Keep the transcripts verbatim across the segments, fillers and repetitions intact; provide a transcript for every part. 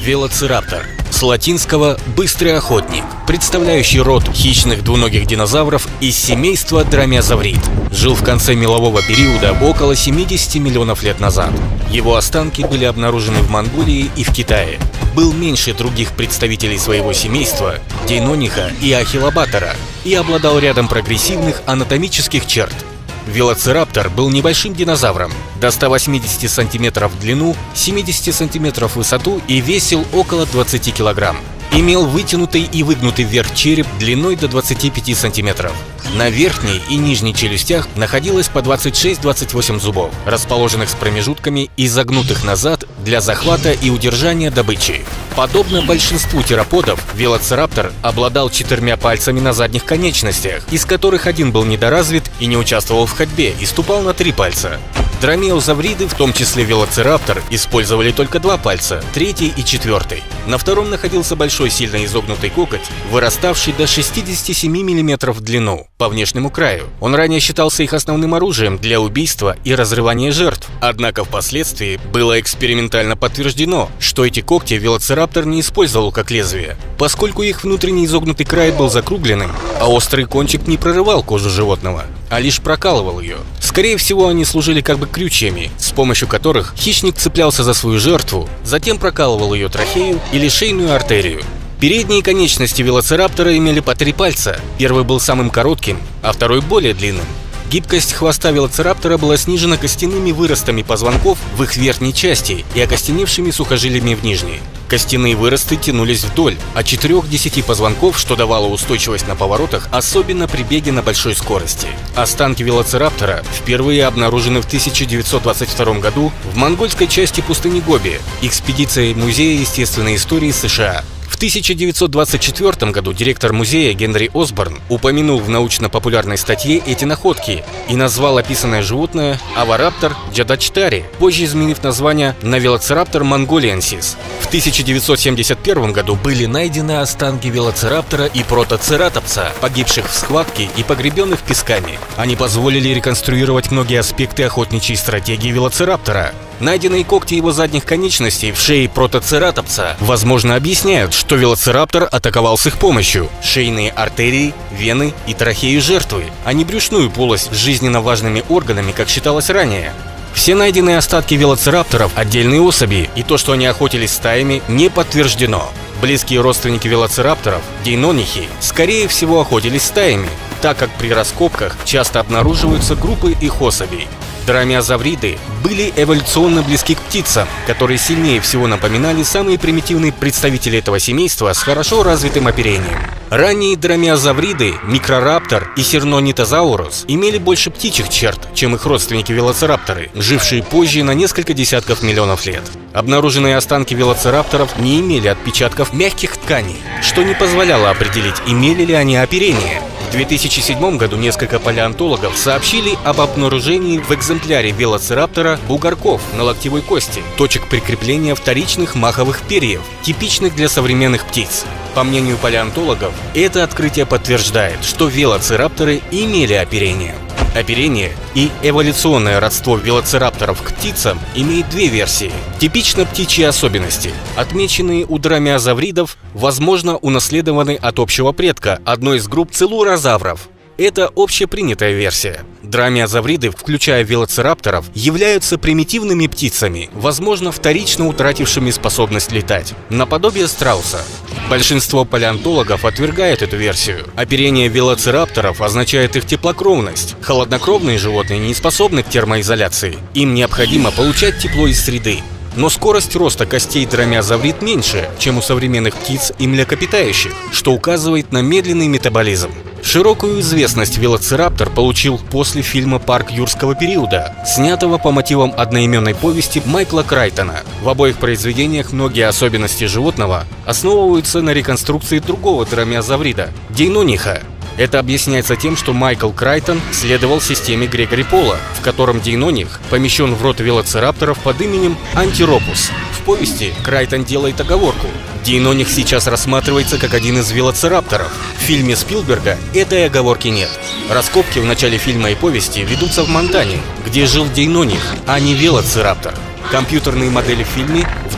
Велоцираптор. С латинского «быстрый охотник», представляющий род хищных двуногих динозавров из семейства Дромеозаврид. Жил в конце мелового периода около семидесяти миллионов лет назад. Его останки были обнаружены в Монголии и в Китае. Был меньше других представителей своего семейства – Дейнониха и Ахиллобатора, и обладал рядом прогрессивных анатомических черт. Велоцираптор был небольшим динозавром, до ста восьмидесяти сантиметров в длину, семидесяти сантиметров в высоту и весил около двадцати килограмм. Имел вытянутый и выгнутый вверх череп длиной до двадцати пяти сантиметров. На верхней и нижней челюстях находилось по двадцать шесть — двадцать восемь зубов, расположенных с промежутками и загнутых назад для захвата и удержания добычи. Подобно большинству тероподов, велоцираптор обладал четырьмя пальцами на задних конечностях, из которых один был недоразвит и не участвовал в ходьбе и ступал на три пальца. Дромеозавриды, в том числе велоцираптор, использовали только два пальца, третий и четвертый. На втором находился большой сильно изогнутый коготь, выраставший до шестидесяти семи миллиметров в длину по внешнему краю. Он ранее считался их основным оружием для убийства и разрывания жертв. Однако впоследствии было экспериментально подтверждено, что эти когти велоцираптор не использовал как лезвие, поскольку их внутренний изогнутый край был закругленным, а острый кончик не прорывал кожу животного, а лишь прокалывал ее. Скорее всего, они служили как бы крючьями, с помощью которых хищник цеплялся за свою жертву, затем прокалывал ее трахею или шейную артерию. Передние конечности велоцираптора имели по три пальца, первый был самым коротким, а второй более длинным. Гибкость хвоста велоцираптора была снижена костяными выростами позвонков в их верхней части и окостеневшими сухожилиями в нижней. Костяные выросты тянулись вдоль, от четырёх до десяти позвонков, что давало устойчивость на поворотах, особенно при беге на большой скорости. Останки велоцираптора впервые обнаружены в тысяча девятьсот двадцать втором году в монгольской части пустыни Гоби, экспедицией Музея естественной истории США. В тысяча девятьсот двадцать четвёртом году директор музея Генри Осборн упомянул в научно-популярной статье эти находки и назвал описанное животное Авараптор джадачтари, позже изменив название на Велоцираптор монголиенсис. В тысяча девятьсот семьдесят первом году были найдены останки велоцираптора и протоцератопса, погибших в схватке и погребенных песками. Они позволили реконструировать многие аспекты охотничьей стратегии велоцираптора. Найденные когти его задних конечностей в шее протоцератопса, возможно, объясняют, что велоцираптор атаковал с их помощью шейные артерии, вены и трахею жертвы, а не брюшную полость с жизненно важными органами, как считалось ранее. Все найденные остатки велоцирапторов – отдельные особи, и то, что они охотились стаями, не подтверждено. Близкие родственники велоцирапторов, дейнонихи, скорее всего охотились стаями, так как при раскопках часто обнаруживаются группы их особей. Дромеозавриды были эволюционно близки к птицам, которые сильнее всего напоминали самые примитивные представители этого семейства с хорошо развитым оперением. Ранние дромеозавриды, микрораптор и сирнонитозаурус, имели больше птичьих черт, чем их родственники-велоцирапторы, жившие позже на несколько десятков миллионов лет. Обнаруженные останки велоцирапторов не имели отпечатков мягких тканей, что не позволяло определить, имели ли они оперение. В две тысячи седьмом году несколько палеонтологов сообщили об обнаружении в экземпляре велоцираптора бугорков на локтевой кости, точек прикрепления вторичных маховых перьев, типичных для современных птиц. По мнению палеонтологов, это открытие подтверждает, что велоцирапторы имели оперение. Оперение и эволюционное родство велоцирапторов к птицам имеет две версии. Типично птичьи особенности, отмеченные у дромеозавридов, возможно, унаследованы от общего предка одной из групп целурозавров. Это общепринятая версия. Дромеозавриды, включая велоцирапторов, являются примитивными птицами, возможно, вторично утратившими способность летать, наподобие страуса. Большинство палеонтологов отвергает эту версию. Оперение велоцирапторов означает их теплокровность. Холоднокровные животные не способны к термоизоляции. Им необходимо получать тепло из среды. Но скорость роста костей дромеозаврид меньше, чем у современных птиц и млекопитающих, что указывает на медленный метаболизм. Широкую известность велоцираптор получил после фильма «Парк юрского периода», снятого по мотивам одноименной повести Майкла Крайтона. В обоих произведениях многие особенности животного основываются на реконструкции другого дромеозаврида – дейнониха. Это объясняется тем, что Майкл Крайтон следовал системе Грегори Пола, в котором дейноних помещен в род велоцирапторов под именем Антиропус. В повести Крайтон делает оговорку: дейноних сейчас рассматривается как один из велоцирапторов. В фильме Спилберга этой оговорки нет. Раскопки в начале фильма и повести ведутся в Монтане, где жил дейноних, а не велоцираптор. Компьютерные модели в фильме в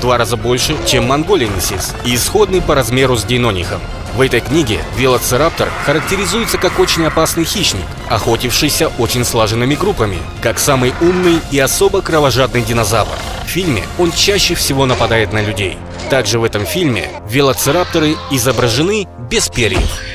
два раза больше, чем монголенсис, и сходный по размеру с дейнонихом. В этой книге велоцираптор характеризуется как очень опасный хищник, охотившийся очень слаженными группами, как самый умный и особо кровожадный динозавр. В фильме он чаще всего нападает на людей. Также в этом фильме велоцирапторы изображены без перьев.